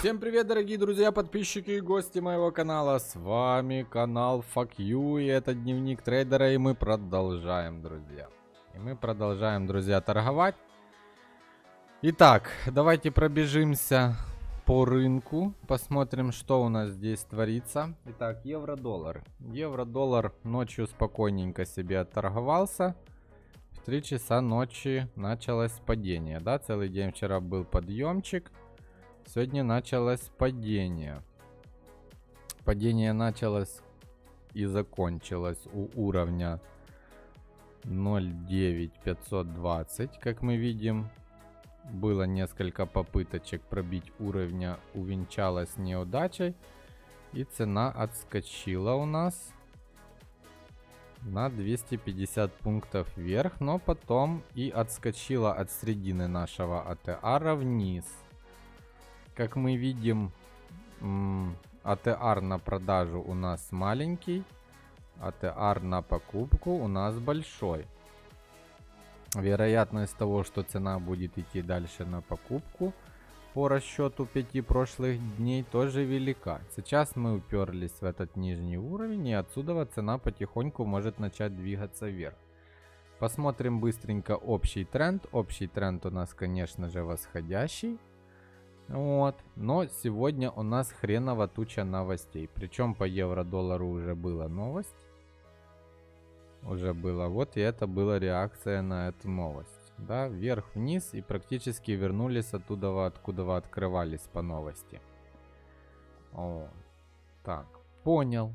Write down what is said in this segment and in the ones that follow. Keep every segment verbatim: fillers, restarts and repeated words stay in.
Всем привет, дорогие друзья, подписчики и гости моего канала. С вами канал Fuck You, и это дневник трейдера, и мы продолжаем, друзья. И мы продолжаем, друзья, торговать. Итак, давайте пробежимся по рынку, посмотрим, что у нас здесь творится. Итак, евро-доллар. Евро-доллар ночью спокойненько себе отторговался. В три часа ночи началось падение, да, целый день вчера был подъемчик. Сегодня началось падение. Падение началось и закончилось у уровня ноль девять пятьсот двадцать. Как мы видим, было несколько попыточек пробить уровня, увенчалась неудачей. И цена отскочила у нас на двести пятьдесят пунктов вверх, но потом и отскочила от середины нашего эй ти ар вниз. Как мы видим, эй ти ар на продажу у нас маленький, эй ти ар на покупку у нас большой. Вероятность того, что цена будет идти дальше на покупку по расчету пяти прошлых дней, тоже велика. Сейчас мы уперлись в этот нижний уровень, и отсюда цена потихоньку может начать двигаться вверх. Посмотрим быстренько общий тренд. Общий тренд у нас, конечно же, восходящий. Вот, но сегодня у нас хреново туча новостей. Причем по евро-доллару уже была новость. Уже было. Вот, и это была реакция на эту новость. Да, вверх-вниз, и практически вернулись оттуда, откуда вы открывались по новости. О, так, понял.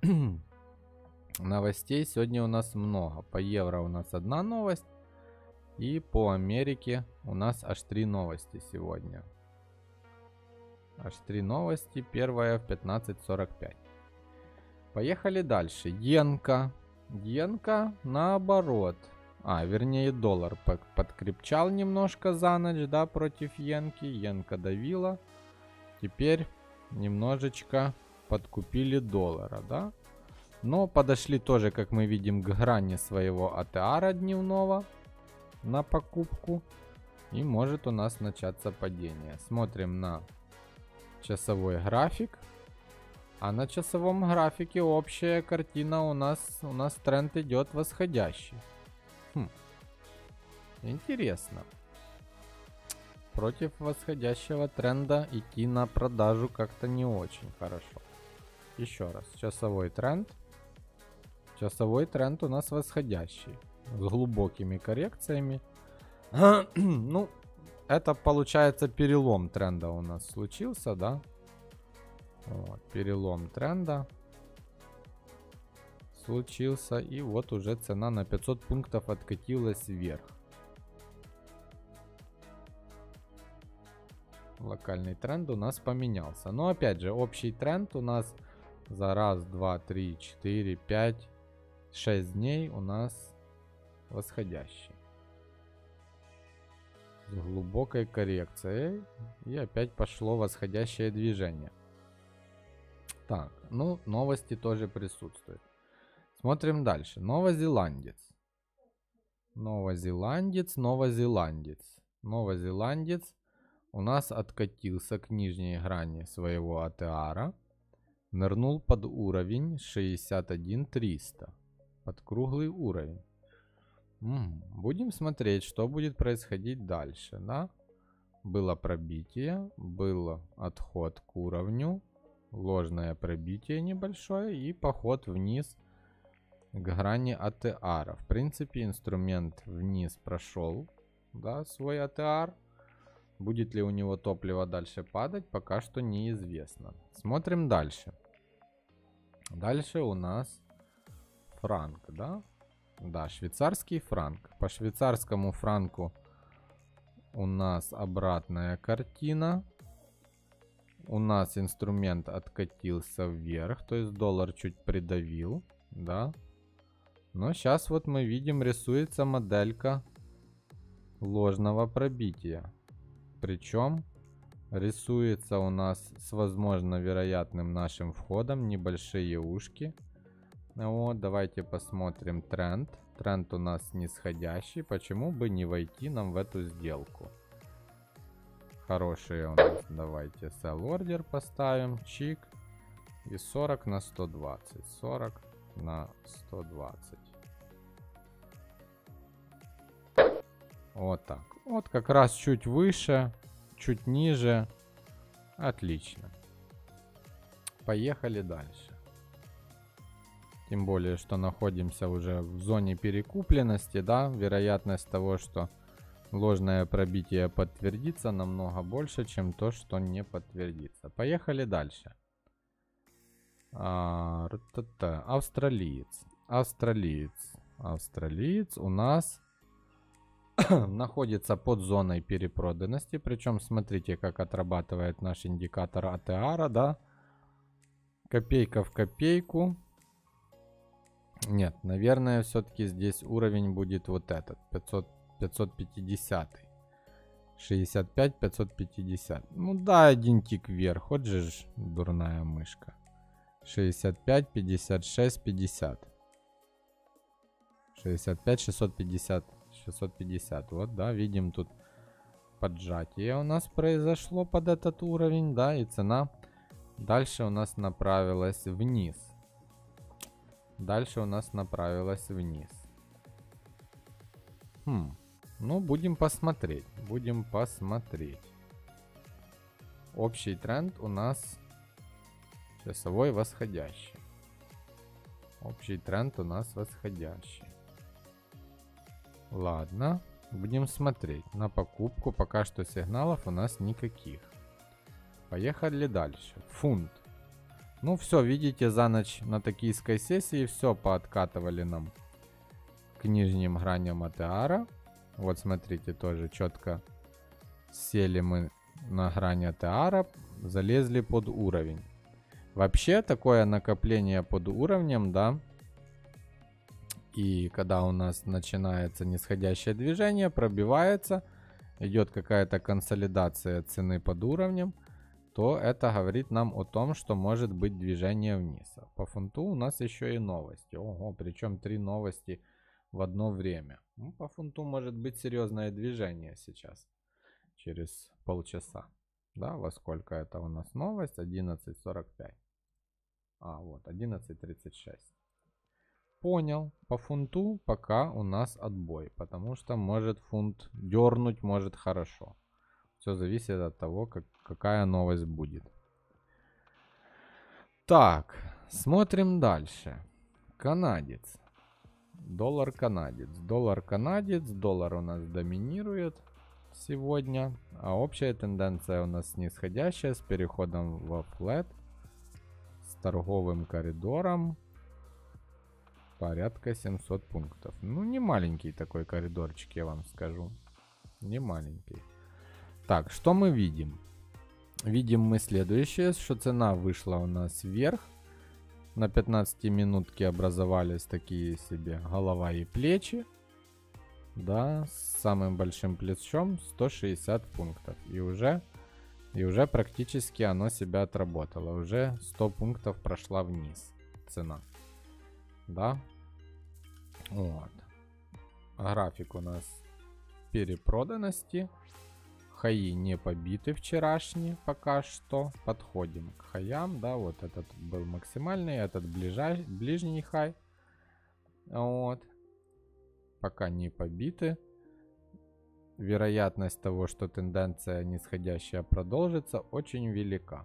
Новостей сегодня у нас много. По евро у нас одна новость. И по Америке у нас аж три новости сегодня. Аж три новости. Первая в пятнадцать сорок пять. Поехали дальше. Йенка. Йенка наоборот. А, вернее, доллар подкрепчал немножко за ночь, да, против йенки. Йенка давила. Теперь немножечко подкупили доллара, да. Но подошли тоже, как мы видим, к грани своего эй ти ар дневного на покупку. И может у нас начаться падение. Смотрим на часовой график. А на часовом графике общая картина у нас, у нас тренд идет восходящий. Хм. Интересно. Против восходящего тренда идти на продажу как-то не очень хорошо. Еще раз. Часовой тренд. Часовой тренд у нас восходящий. С глубокими коррекциями. Ну, это получается перелом тренда у нас случился, да? Вот, перелом тренда случился. И вот уже цена на пятьсот пунктов откатилась вверх. Локальный тренд у нас поменялся. Но опять же, общий тренд у нас за раз, два, три, четыре, пять, шесть дней у нас восходящий. С глубокой коррекцией. И опять пошло восходящее движение. Так, ну, новости тоже присутствуют. Смотрим дальше. Новозеландец. Новозеландец, новозеландец. Новозеландец у нас откатился к нижней грани своего эй ти ар. Нырнул под уровень шестьдесят один триста. Под круглый уровень. М-м, будем смотреть, что будет происходить дальше, да? Было пробитие, был отход к уровню. Ложное пробитие небольшое и поход вниз к грани эй ти ар. В принципе, инструмент вниз прошел, да, свой эй ти ар. Будет ли у него топливо дальше падать, пока что неизвестно. Смотрим дальше. Дальше у нас франк, да? Да, швейцарский франк. По швейцарскому франку у нас обратная картина. У нас инструмент откатился вверх, то есть доллар чуть придавил, да. Но сейчас вот мы видим, рисуется моделька ложного пробития. Причем рисуется у нас с возможно вероятным нашим входом небольшие ушки. Вот, давайте посмотрим тренд. Тренд у нас нисходящий. Почему бы не войти нам в эту сделку? Хорошие у нас. Давайте sell order поставим. Чик. И сорок на сто двадцать. сорок на сто двадцать. Вот так. Вот как раз чуть выше, чуть ниже. Отлично. Поехали дальше. Тем более, что находимся уже в зоне перекупленности, да. Вероятность того, что ложное пробитие подтвердится, намного больше, чем то, что не подтвердится. Поехали дальше. А, австралиец. Австралиец. Австралиец у нас находится под зоной перепроданности. Причем смотрите, как отрабатывает наш индикатор эй ти ар, да. Копейка в копейку. Нет, наверное, все-таки здесь уровень будет вот этот. пятьсот, пятьсот пятьдесят. шестьдесят пять, пятьсот пятьдесят. Ну да, один тик вверх. Вот же ж дурная мышка. шестьдесят пять, пятьдесят шесть, пятьдесят. шестьдесят пять, шестьсот пятьдесят. шестьсот пятьдесят. Вот, да, видим тут поджатие у нас произошло под этот уровень, да, и цена дальше у нас направилась вниз. Дальше у нас направилась вниз. Хм, ну, будем посмотреть, будем посмотреть. Общий тренд у нас часовой восходящий. Общий тренд у нас восходящий. Ладно, будем смотреть на покупку. Пока что сигналов у нас никаких. Поехали дальше. Фунт. Ну все, видите, за ночь на токийской сессии все пооткатывали нам к нижним граням эй ти ар. Вот смотрите, тоже четко сели мы на грань эй ти ар, залезли под уровень. Вообще такое накопление под уровнем, да. И когда у нас начинается нисходящее движение, пробивается, идет какая-то консолидация цены под уровнем, то это говорит нам о том, что может быть движение вниз. По фунту у нас еще и новости. Ого, причем три новости в одно время. Ну, по фунту может быть серьезное движение сейчас, через полчаса. Да, во сколько это у нас новость? одиннадцать сорок пять. А, вот, одиннадцать тридцать шесть. Понял. По фунту пока у нас отбой, потому что может фунт дернуть, может хорошо. Все зависит от того, как, какая новость будет. Так, смотрим дальше. Канадец. Доллар канадец. Доллар канадец. Доллар у нас доминирует сегодня. А общая тенденция у нас нисходящая с переходом во флэт. С торговым коридором. Порядка семьсот пунктов. Ну, не маленький такой коридорчик, я вам скажу. Не маленький. Так, что мы видим? Видим мы следующее, что цена вышла у нас вверх. На пятнадцати минутке образовались такие себе голова и плечи. Да, с самым большим плечом сто шестьдесят пунктов. И уже, и уже практически оно себя отработало. Уже сто пунктов прошла вниз цена. Да. Вот. График у нас перепроданности. Хаи не побиты вчерашние пока что. Подходим к хаям. Да, вот этот был максимальный, этот ближай, ближний хай. Вот. Пока не побиты. Вероятность того, что тенденция нисходящая продолжится, очень велика.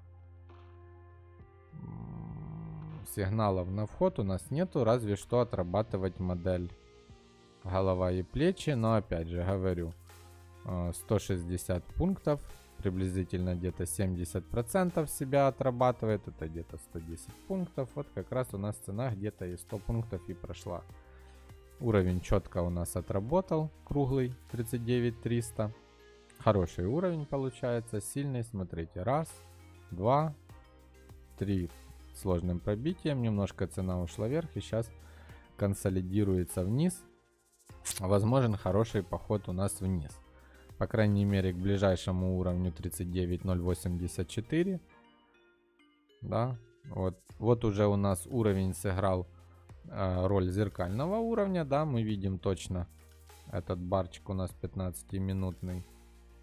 Сигналов на вход у нас нету, разве что отрабатывать модель голова и плечи. Но опять же говорю, сто шестьдесят пунктов, приблизительно где-то семьдесят процентов себя отрабатывает, это где-то сто десять пунктов. Вот как раз у нас цена где-то и сто пунктов и прошла. Уровень четко у нас отработал, круглый тридцать девять триста. Хороший уровень получается, сильный, смотрите, раз, два, три. Сложным пробитием, немножко цена ушла вверх и сейчас консолидируется вниз. Возможен хороший поход у нас вниз. По крайней мере к ближайшему уровню тридцать девять ноль восемьдесят четыре. Да, вот, вот уже у нас уровень сыграл э, роль зеркального уровня. Да, мы видим точно этот барчик у нас пятнадцатиминутный.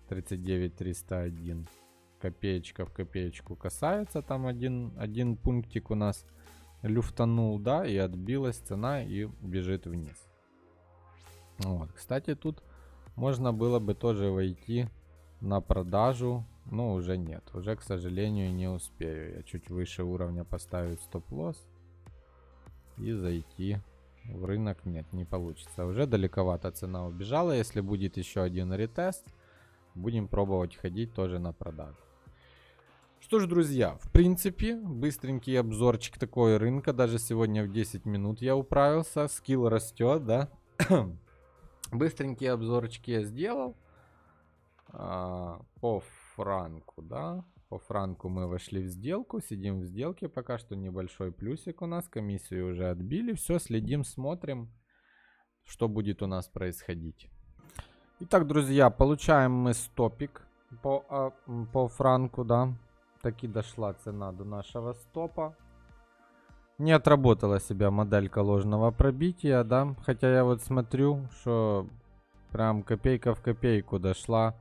тридцать девять триста один. Копеечка в копеечку касается. Там один, один пунктик у нас люфтанул, да, и отбилась цена и бежит вниз. Вот. Кстати, тут можно было бы тоже войти на продажу, но уже нет. Уже, к сожалению, не успею. Я чуть выше уровня поставить стоп-лосс и зайти в рынок. Нет, не получится. Уже далековато цена убежала. Если будет еще один ретест, будем пробовать ходить тоже на продажу. Что ж, друзья, в принципе, быстренький обзорчик такой рынка. Даже сегодня в десять минут я управился. Скилл растет, да? Быстренькие обзорчики я сделал. А, по франку, да? По франку мы вошли в сделку. Сидим в сделке. Пока что небольшой плюсик у нас. Комиссию уже отбили. Все, следим, смотрим, что будет у нас происходить. Итак, друзья, получаем мы стопик по, а, по франку, да? Таки дошла цена до нашего стопа. Не отработала себя моделька ложного пробития, да. Хотя я вот смотрю, что прям копейка в копейку дошла.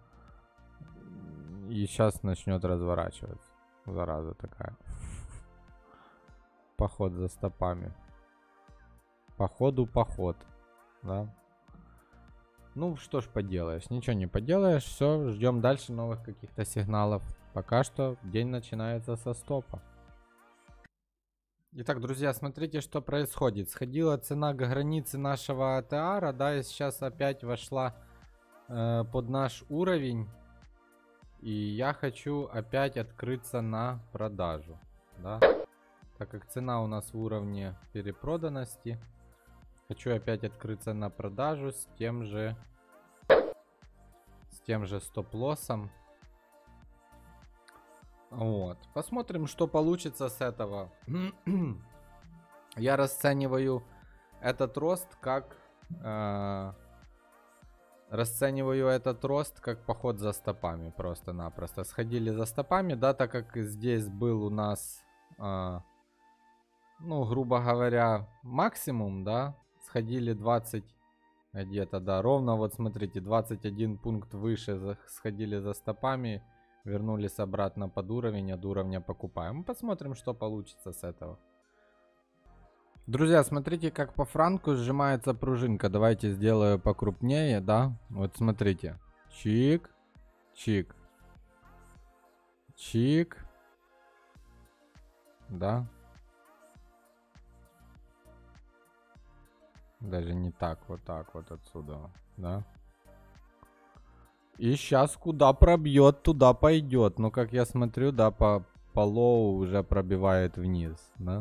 И сейчас начнет разворачиваться. Зараза такая. Поход за стопами. Походу поход. Да. Ну что ж поделаешь. Ничего не поделаешь. Все, ждем дальше новых каких-то сигналов. Пока что день начинается со стопа. Итак, друзья, смотрите, что происходит. Сходила цена к границе нашего АТР, да, и сейчас опять вошла э, под наш уровень. И я хочу опять открыться на продажу, да. Так как цена у нас в уровне перепроданности, хочу опять открыться на продажу с тем же, с тем же стоп-лоссом. Вот. Посмотрим, что получится с этого. Я расцениваю этот рост как... Э, расцениваю этот рост как поход за стопами. Просто-напросто. Сходили за стопами, да, так как здесь был у нас... Э, ну, грубо говоря, максимум, да. Сходили двадцать... Где-то, да, ровно, вот смотрите, двадцать один пункт выше за, сходили за стопами. Вернулись обратно под уровень, от уровня покупаем. Посмотрим, что получится с этого. Друзья, смотрите, как по франку сжимается пружинка. Давайте сделаю покрупнее, да. Вот смотрите. Чик, чик, чик. Да. Даже не так, вот так вот отсюда, да. И сейчас куда пробьет, туда пойдет. Но как я смотрю, да, по, по лоу уже пробивает вниз, да.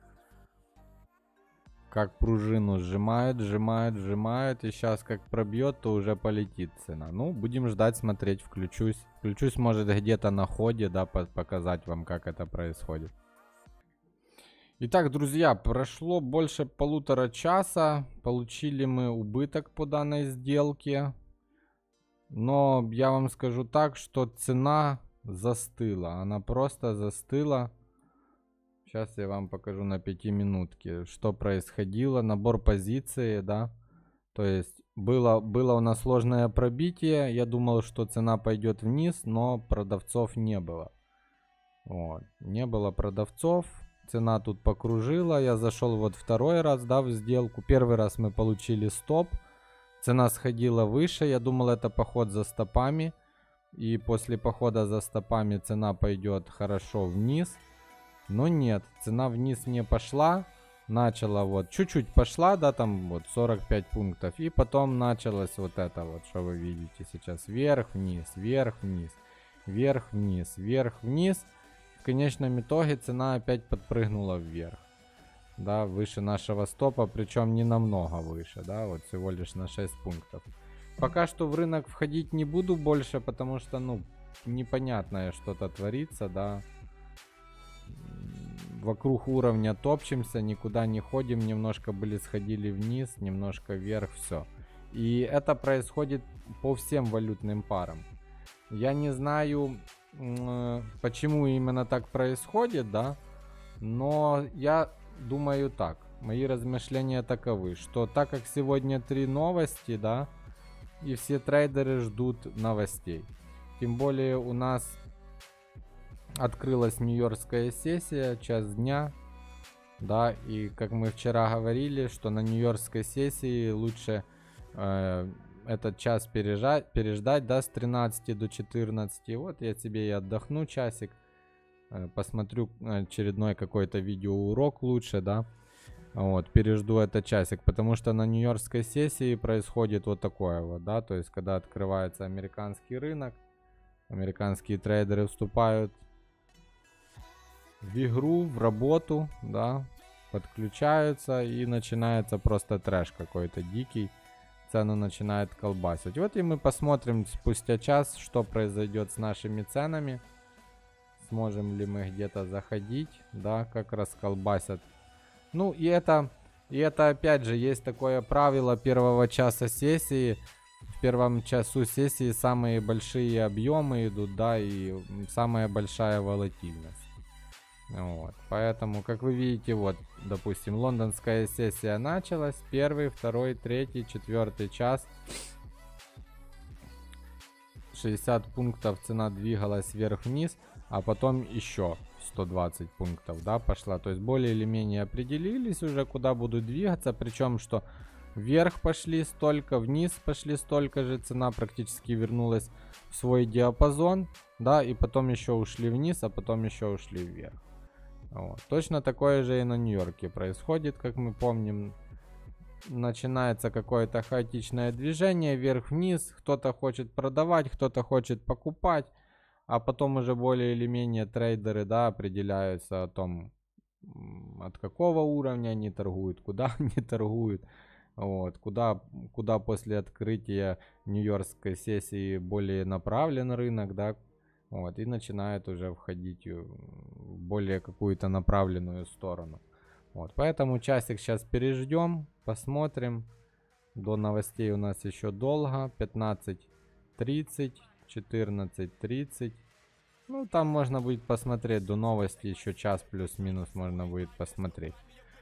Как пружину сжимает, сжимает, сжимает. И сейчас как пробьет, то уже полетит цена. Ну, будем ждать, смотреть, включусь. Включусь, может, где-то на ходе, да, по показать вам, как это происходит. Итак, друзья, прошло больше полутора часа. Получили мы убыток по данной сделке. Но я вам скажу так, что цена застыла. Она просто застыла. Сейчас я вам покажу на пятиминутке, что происходило. Набор позиции, да. То есть было, было у нас сложное пробитие. Я думал, что цена пойдет вниз, но продавцов не было. Вот. Не было продавцов. Цена тут покружила. Я зашел вот второй раз, да, в сделку. Первый раз мы получили стоп. Цена сходила выше, я думал, это поход за стопами. И после похода за стопами цена пойдет хорошо вниз. Но нет, цена вниз не пошла. Начала вот, чуть-чуть пошла, да, там вот сорок пять пунктов. И потом началось вот это вот, что вы видите сейчас. Вверх-вниз, вверх-вниз, вверх-вниз, вверх-вниз. В конечном итоге цена опять подпрыгнула вверх. Да, выше нашего стопа, причем не намного выше, да, вот всего лишь на шесть пунктов. Пока что в рынок входить не буду больше, потому что, ну, непонятное что-то творится, да. Вокруг уровня топчемся, никуда не ходим, немножко были сходили вниз, немножко вверх, все. И это происходит по всем валютным парам. Я не знаю, почему именно так происходит, да, но я... Думаю так, мои размышления таковы, что так как сегодня три новости, да, и все трейдеры ждут новостей. Тем более у нас открылась нью-йоркская сессия, час дня. Да, и как мы вчера говорили, что на нью-йоркской сессии лучше э, этот час пережать, переждать, да, с тринадцати до четырнадцати. Вот я себе и отдохну часик, э, посмотрю очередной какой-то видеоурок лучше, да. Вот, пережду этот часик, потому что на нью-йоркской сессии происходит вот такое вот, да, то есть когда открывается американский рынок, американские трейдеры вступают в игру, в работу, да, подключаются и начинается просто трэш какой-то дикий, цену начинает колбасить. Вот и мы посмотрим спустя час, что произойдет с нашими ценами, сможем ли мы где-то заходить, да, как расколбасят. Ну и это, и это опять же есть такое правило первого часа сессии. В первом часу сессии самые большие объемы идут, да, и самая большая волатильность. Вот, поэтому, как вы видите, вот, допустим, лондонская сессия началась, первый, второй, третий, четвертый час. шестьдесят пунктов цена двигалась вверх-вниз, а потом еще сто двадцать пунктов, да, пошла. То есть более или менее определились уже, куда будут двигаться. Причем, что вверх пошли столько, вниз пошли столько же. Цена практически вернулась в свой диапазон, да, и потом еще ушли вниз, а потом еще ушли вверх. Вот. Точно такое же и на Нью-Йорке происходит, как мы помним. Начинается какое-то хаотичное движение вверх-вниз. Кто-то хочет продавать, кто-то хочет покупать. А потом уже более или менее трейдеры, да, определяются о том, от какого уровня они торгуют, куда они торгуют. Вот, куда, куда после открытия нью-йоркской сессии более направлен рынок, да. Вот, и начинают уже входить в более какую-то направленную сторону. Вот, поэтому часик сейчас переждем, посмотрим. До новостей у нас еще долго. пятнадцать тридцать, четырнадцать тридцать. Ну, там можно будет посмотреть до новости. Еще час плюс-минус можно будет посмотреть,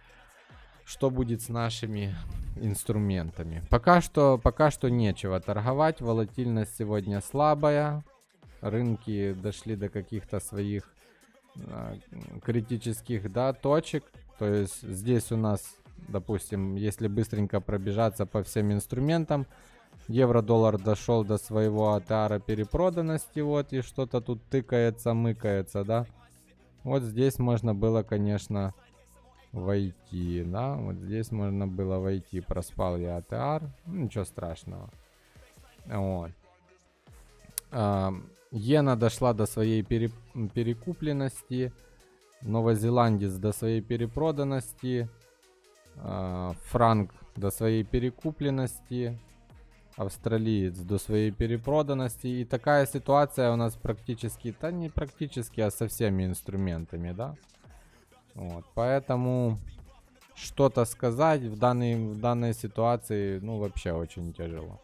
что будет с нашими инструментами. Пока что, пока что нечего торговать. Волатильность сегодня слабая. Рынки дошли до каких-то своих э, критических, да, точек. То есть здесь у нас, допустим, если быстренько пробежаться по всем инструментам, евро-доллар дошел до своего АТР перепроданности, вот, и что-то тут тыкается, мыкается, да. Вот здесь можно было, конечно, войти, да, вот здесь можно было войти. Проспал я АТР, ну, ничего страшного. Вот. А, Иена дошла до своей пере, перекупленности, новозеландец до своей перепроданности, а, франк до своей перекупленности, австралиец до своей перепроданности. И такая ситуация у нас практически, да не практически, а со всеми инструментами, да. Вот, поэтому что-то сказать в данной, в данной ситуации, ну, вообще очень тяжело.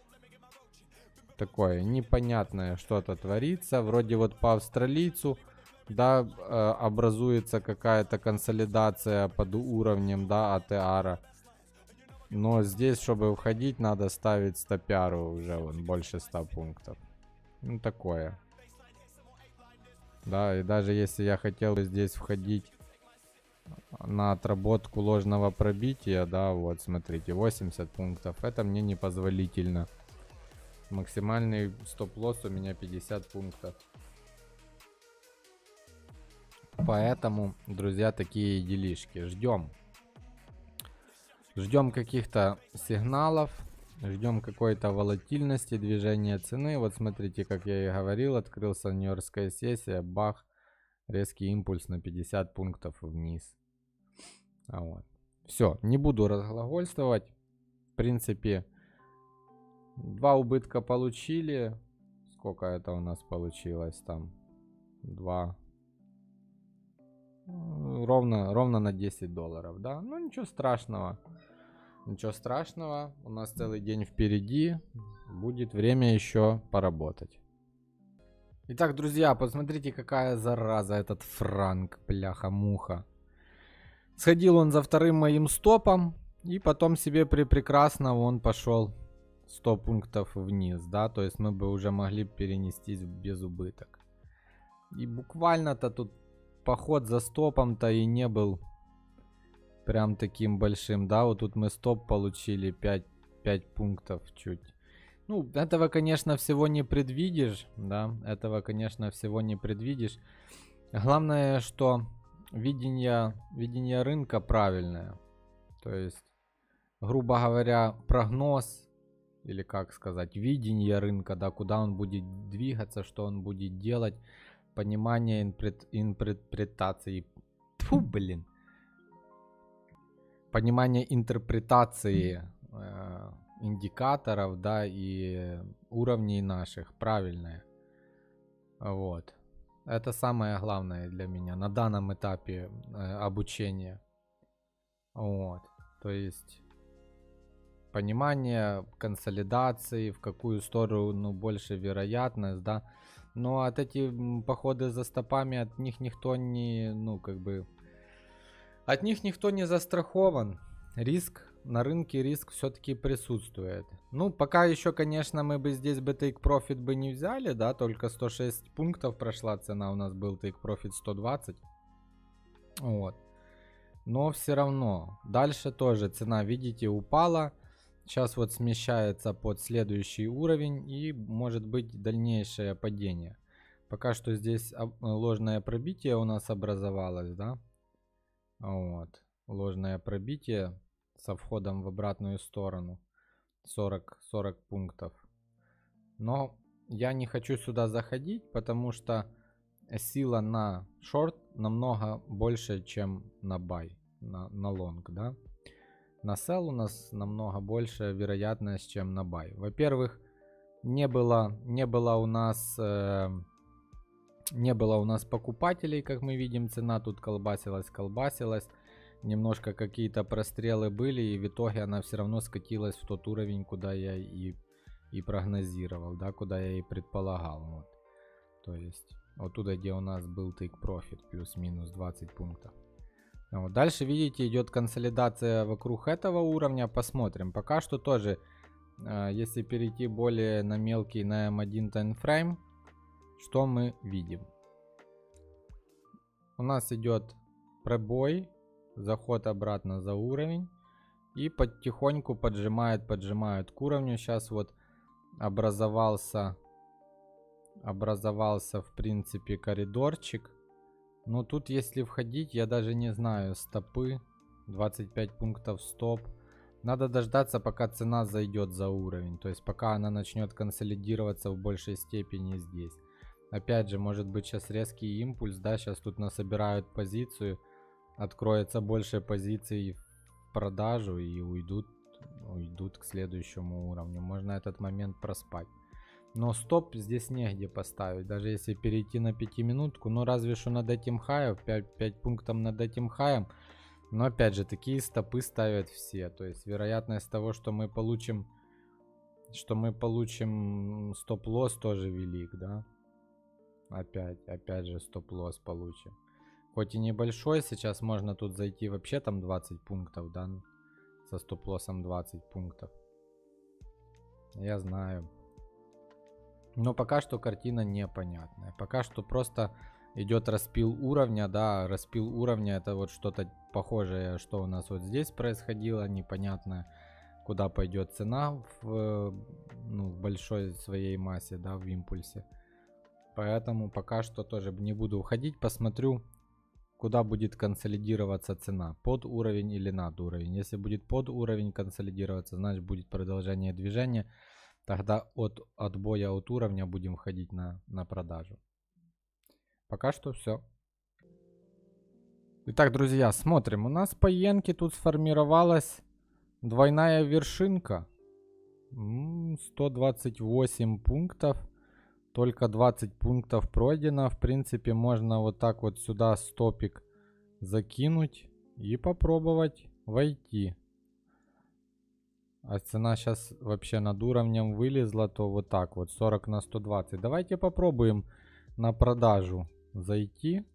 Такое непонятное что-то творится. Вроде вот по австралийцу, да, э, образуется какая-то консолидация под уровнем, да, АТР. Но здесь, чтобы входить, надо ставить стопяру уже вон, больше ста пунктов. Ну, такое. Да, и даже если я хотел бы здесь входить на отработку ложного пробития, да, вот, смотрите, восемьдесят пунктов. Это мне непозволительно. Максимальный стоп-лосс у меня пятьдесят пунктов. Поэтому, друзья, такие делишки. Ждем. Ждем каких-то сигналов. Ждем какой-то волатильности движения цены. Вот смотрите, как я и говорил, открылся нью-йоркская сессия. Бах. Резкий импульс на пятьдесят пунктов вниз. А вот. Все, не буду разглагольствовать. В принципе, два убытка получили. Сколько это у нас получилось там? Два. Ровно, ровно на десять долларов, да? Ну, ничего страшного. Ничего страшного. У нас целый день впереди. Будет время еще поработать. Итак, друзья, посмотрите, какая зараза этот франк, бляха-муха. Сходил он за вторым моим стопом. И потом себе при прекрасно он пошел сто пунктов вниз, да, то есть мы бы уже могли перенестись без убыток. И буквально-то тут поход за стопом-то и не был прям таким большим, да, вот тут мы стоп получили пять, пять пунктов чуть. Ну, этого, конечно, всего не предвидишь, да, этого, конечно, всего не предвидишь. Главное, что видение, видение рынка правильное, то есть, грубо говоря, прогноз, или как сказать, видение рынка, да, куда он будет двигаться, что он будет делать, понимание интерпрет, интерпретации, тьфу, блин, понимание интерпретации э, индикаторов, да, и уровней наших правильное, вот, это самое главное для меня на данном этапе э, обучения, вот, то есть понимание консолидации, в какую сторону больше вероятность, да. Но от эти походы за стопами, от них никто не, ну, как бы, от них никто не застрахован. Риск, на рынке риск все-таки присутствует. Ну, пока еще, конечно, мы бы здесь бы take profit бы не взяли, да, только сто шесть пунктов прошла цена, у нас был take profit сто двадцать. Вот. Но все равно, дальше тоже цена, видите, упала. Сейчас вот смещается под следующий уровень и может быть дальнейшее падение. Пока что здесь ложное пробитие у нас образовалось, да. Вот. Ложное пробитие со входом в обратную сторону. сорок, сорок пунктов. Но я не хочу сюда заходить, потому что сила на шорт намного больше, чем на бай, на, на лонг, да. На sell у нас намного больше вероятность, чем на buy. Во-первых, не было, не было у нас э, не было у нас покупателей, как мы видим, цена тут колбасилась, колбасилась. Немножко какие-то прострелы были, и в итоге она все равно скатилась в тот уровень, куда я и, и прогнозировал, да, куда я и предполагал. Вот. То есть, оттуда, где у нас был take profit, плюс-минус двадцать пунктов. Вот. Дальше, видите, идет консолидация вокруг этого уровня. Посмотрим. Пока что тоже, э, если перейти более на мелкий, на эм один таймфрейм, что мы видим? У нас идет пробой, заход обратно за уровень. И потихоньку поджимает, поджимают к уровню. Сейчас вот образовался, образовался, в принципе, коридорчик. Но тут, если входить, я даже не знаю, стопы, двадцать пять пунктов стоп. Надо дождаться, пока цена зайдет за уровень. То есть, пока она начнет консолидироваться в большей степени здесь. Опять же, может быть сейчас резкий импульс, да, сейчас тут насобирают позицию. Откроется больше позиций в продажу и уйдут, уйдут к следующему уровню. Можно этот момент проспать. Но стоп здесь негде поставить, даже если перейти на пятиминутку, ну разве что над этим хаем, пять, пять пунктов над этим хаем. Но опять же, такие стопы ставят все, то есть вероятность того, что мы получим, что мы получим стоп-лосс, тоже велик, да. Опять, опять же стоп-лосс получим. Хоть и небольшой, сейчас можно тут зайти вообще там двадцать пунктов, да, со стоп-лоссом двадцать пунктов. Я знаю. Но пока что картина непонятная. Пока что просто идет распил уровня, да, распил уровня, это вот что-то похожее, что у нас вот здесь происходило, непонятно, куда пойдет цена в, ну, в большой своей массе, да, в импульсе. Поэтому пока что тоже не буду уходить, посмотрю, куда будет консолидироваться цена, под уровень или над уровень. Если будет под уровень консолидироваться, значит будет продолжение движения. Тогда от отбоя от уровня будем входить на, на продажу. Пока что все. Итак, друзья, смотрим. У нас по иенке тут сформировалась двойная вершинка. сто двадцать восемь пунктов. Только двадцать пунктов пройдено. В принципе, можно вот так вот сюда стопик закинуть и попробовать войти. А цена сейчас вообще над уровнем вылезла, то вот так вот, сорок на сто двадцать. Давайте попробуем на продажу зайти.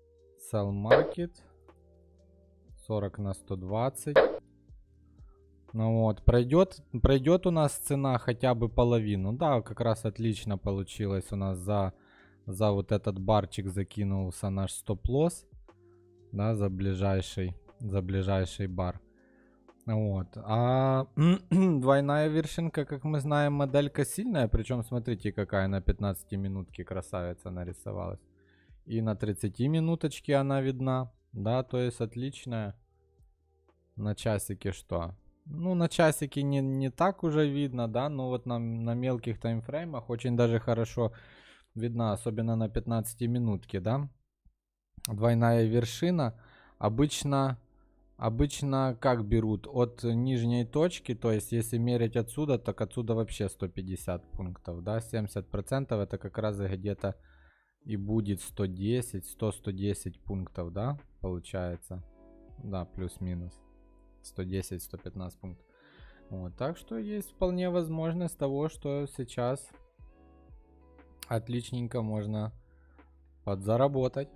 Sell market. сорок на сто двадцать. Ну вот, пройдет, пройдет у нас цена хотя бы половину. Да, как раз отлично получилось у нас за, за вот этот барчик закинулся наш стоп-лосс. Да, за ближайший, за ближайший бар. Вот. А двойная вершинка, как мы знаем, моделька сильная. Причем, смотрите, какая на пятнадцати минутке красавица нарисовалась. И на тридцати минуточке она видна. Да, то есть отличная. На часике что? Ну, на часике не, не так уже видно, да. Но вот на, на мелких таймфреймах очень даже хорошо видна. Особенно на пятнадцати минутке, да. Двойная вершина. Обычно... Обычно как берут? От нижней точки, то есть если мерить отсюда, так отсюда вообще сто пятьдесят пунктов, да, семьдесят процентов это как раз где-то и будет сто десять, сто сто десять пунктов, да, получается, да, плюс-минус, сто десять сто пятнадцать пунктов, вот, так что есть вполне возможность того, что сейчас отличненько можно подзаработать.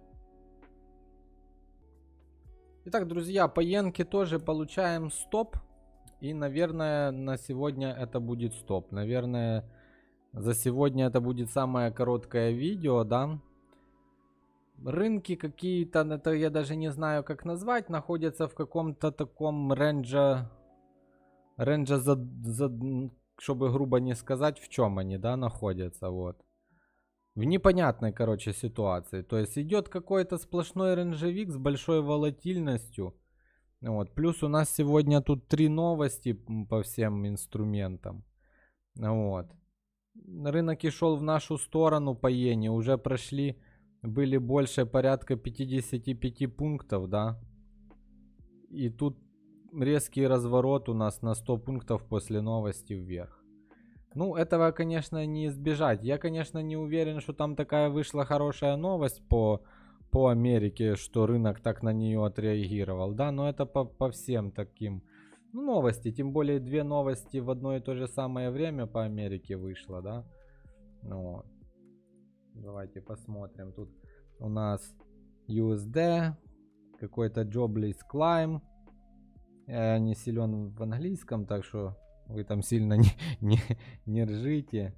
Итак, друзья, по йенке тоже получаем стоп. И, наверное, на сегодня это будет стоп. Наверное, за сегодня это будет самое короткое видео, да. Рынки какие-то, это я даже не знаю, как назвать, находятся в каком-то таком рейнже, рейнже за, за, чтобы грубо не сказать, в чем они, да, находятся, вот. В непонятной, короче, ситуации. То есть идет какой-то сплошной ренжевик с большой волатильностью. Вот. Плюс у нас сегодня тут три новости по всем инструментам. Вот. Рынок и шел в нашу сторону по иене. Уже прошли, были больше порядка пятидесяти пяти пунктов, да. И тут резкий разворот у нас на сто пунктов после новости вверх. Ну, этого, конечно, не избежать. Я, конечно, не уверен, что там такая вышла хорошая новость по, по Америке, что рынок так на нее отреагировал, да, но это по, по всем таким, ну, новости, тем более две новости в одно и то же самое время по Америке вышло, да. Ну, давайте посмотрим. Тут у нас ю эс ди, какой-то Jobless Climb. Я не силен в английском, так что... Вы там сильно не, не, не ржите.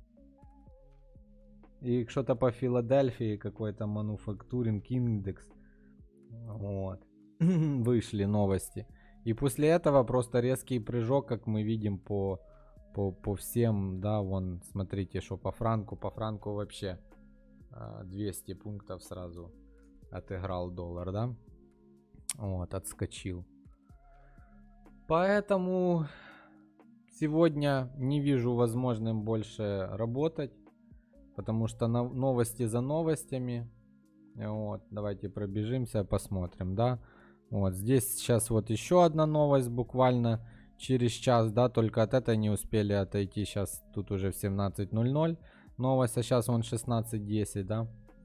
И что-то по Филадельфии, какой-то мануфактуринг индекс. Вот. Вышли новости. И после этого просто резкий прыжок, как мы видим по, по, по всем, да, вон, смотрите, что по франку, по франку вообще двести пунктов сразу отыграл доллар, да. Вот, отскочил. Поэтому... Сегодня не вижу возможным больше работать, потому что новости за новостями. Вот, давайте пробежимся, посмотрим, да. Вот здесь сейчас вот еще одна новость буквально через час, да, только от этой не успели отойти. Сейчас тут уже в семнадцать ноль ноль новость, а сейчас вон шестнадцать десять, да.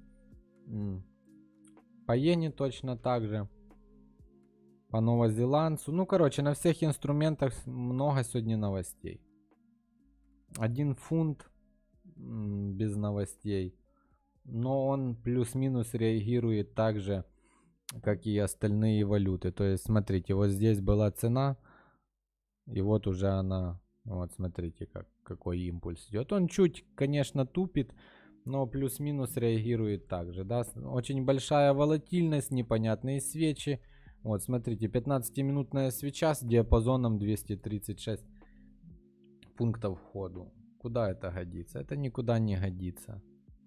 По иене точно так же. По новозеландцу. Ну, короче, на всех инструментах много сегодня новостей. Один фунт без новостей. Но он плюс-минус реагирует так же, как и остальные валюты. То есть, смотрите, вот здесь была цена. И вот уже она... Вот, смотрите, как, какой импульс идет. Он чуть, конечно, тупит, но плюс-минус реагирует так же. Да? Очень большая волатильность, непонятные свечи. Вот, смотрите, пятнадцатиминутная свеча с диапазоном двести тридцать шесть пунктов входу. Куда это годится? Это никуда не годится.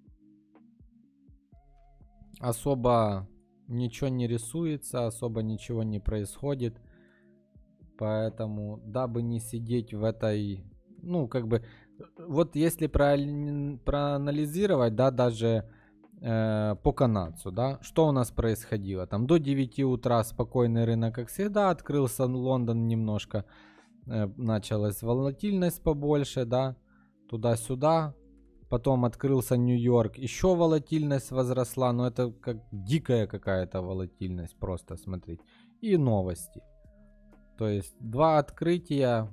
Особо ничего не рисуется, особо ничего не происходит. Поэтому, дабы не сидеть в этой... Ну, как бы... Вот если про... проанализировать, да, даже... по канадцу, да, что у нас происходило? Там до девяти утра спокойный рынок, как всегда, открылся Лондон немножко, э, началась волатильность побольше, да, туда-сюда, потом открылся Нью-Йорк, еще волатильность возросла, но это как дикая какая-то волатильность, просто смотреть, и новости, то есть два открытия,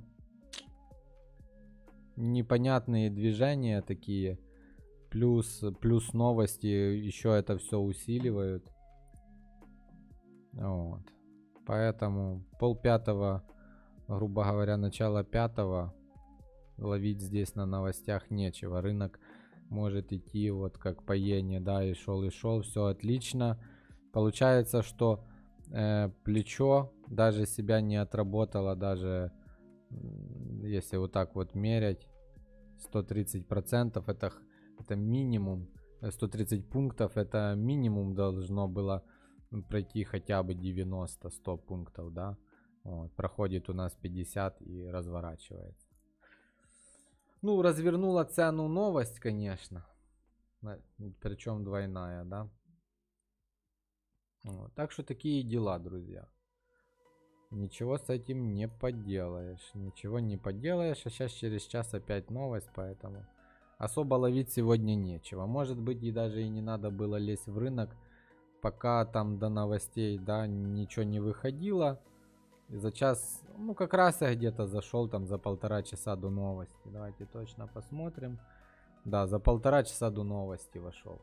непонятные движения такие. Плюс, плюс новости еще это все усиливают. Вот. Поэтому полпятого грубо говоря, начало пятого. Ловить здесь на новостях нечего. Рынок может идти вот как по иене, да, и шел, и шел. Все отлично. Получается, что э, плечо даже себя не отработало, даже если вот так вот мерять. сто тридцать процентов это, это минимум. сто тридцать пунктов это минимум должно было пройти хотя бы девяносто-сто пунктов, да. Вот, проходит у нас пятьдесят и разворачивается. Ну, развернула цену новость, конечно. Причем двойная, да. Вот, так что такие дела, друзья. Ничего с этим не поделаешь. Ничего не поделаешь. А сейчас через час опять новость, поэтому особо ловить сегодня нечего. Может быть, и даже и не надо было лезть в рынок, пока там до новостей, да, ничего не выходило. И за час, ну как раз я где-то зашел там за полтора часа до новости. Давайте точно посмотрим. Да, за полтора часа до новости вошел.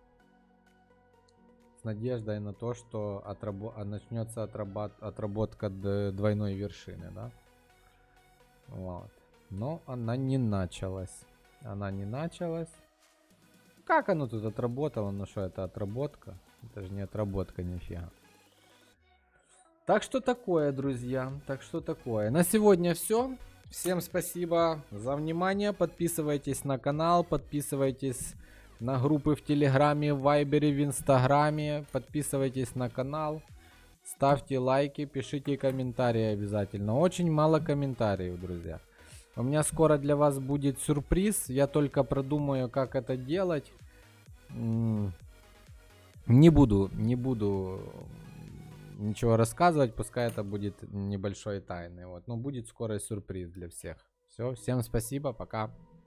С надеждой на то, что отрабо начнется отработ отработка двойной вершины, да. Вот. Но она не началась. Она не началась. Как оно тут отработало? Ну что, это отработка? Это же не отработка, нифига. Так что такое, друзья. Так что такое. На сегодня все. Всем спасибо за внимание. Подписывайтесь на канал. Подписывайтесь на группы в Телеграме, в Вайбере, в Инстаграме. Подписывайтесь на канал. Ставьте лайки. Пишите комментарии обязательно. Очень мало комментариев, друзья. У меня скоро для вас будет сюрприз. Я только продумаю, как это делать. Не буду, не буду ничего рассказывать. Пускай это будет небольшой тайной. Вот. Но будет скоро сюрприз для всех. Все, всем спасибо, пока.